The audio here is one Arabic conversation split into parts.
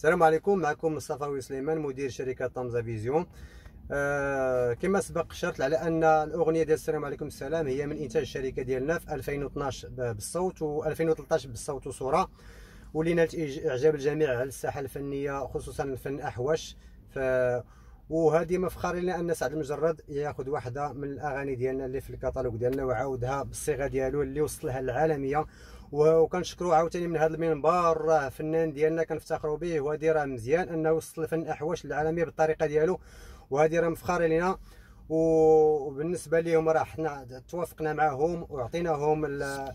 السلام عليكم. معكم مصطفى سليمان مدير شركه طنجة فيزيون. كما سبق شرط على ان الاغنيه ديال السلام عليكم السلام هي من انتاج الشركه ديالنا في 2012 بالصوت و2013 بالصوت وصوره، واللي نالت اعجاب الجميع على الساحه الفنيه خصوصا الفن احوش. وهذه مفخر لنا ان سعد المجرد ياخذ واحده من الاغاني ديالنا اللي في الكتالوج ديالنا وعاودها بالصيغه ديالو اللي وصل لها العالميه. وكنشكروا عاوتاني من هذا المنبر، راه فنان ديالنا كنفتخروا به، وهذه راه مزيان انه وصل الفن احوش للعالميه بالطريقه ديالو، وهذه راه مفخر لنا. وبالنسبه لهم راه حنا توافقنا معهم وعطيناهم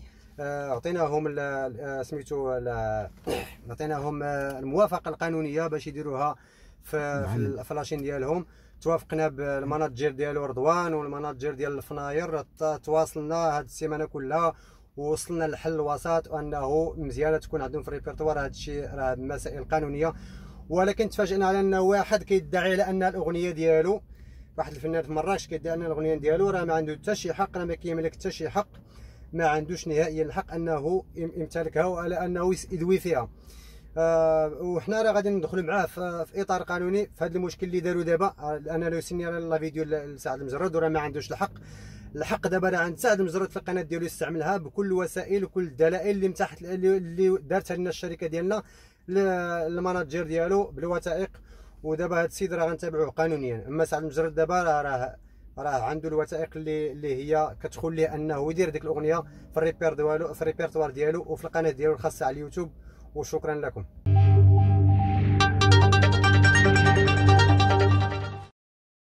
سميتو عطيناهم الموافقه القانونيه باش يديروها في الفلاشين ديالهم. توافقنا بالمناجر ديالو رضوان والمناجر ديال الفناير، تواصلنا هاد السيمانه كلها ووصلنا للحل الوسط، وانه مزيانه تكون عندهم في الريبرتوار. هذا الشيء راه مسائل قانونيه، ولكن تفاجئنا على ان واحد كيدعي على ان الاغنيه ديالو، واحد الفنان في مراكش كيدعي ان الاغنيه ديالو راه ما عنده حتى شي حق، راه ما كيملك حتى شي حق، ما عندوش نهائيا الحق انه يمتلكها وعلى انه يدوي فيها. وحنا راه غادي ندخلوا معاه في اطار قانوني في هذا المشكل اللي داروا دابا. انا لو سني على لا فيديو لسعد المجرد وراه ما عندوش الحق دابا راه عند سعد المجرد في القناه ديالو يستعملها بكل الوسائل وكل الدلائل اللي متاحت اللي دارتها لنا الشركه ديالنا المناجر ديالو بالوثائق. ودابا هذا السيد راه غنتابعوه قانونيا. اما سعد المجرد دابا راه عنده الوثائق اللي هي كتخول ليه انه يدير ديك الاغنيه في الريبرتوار ديالو وفي القناه ديالو الخاصه على اليوتيوب. وشكرا لكم.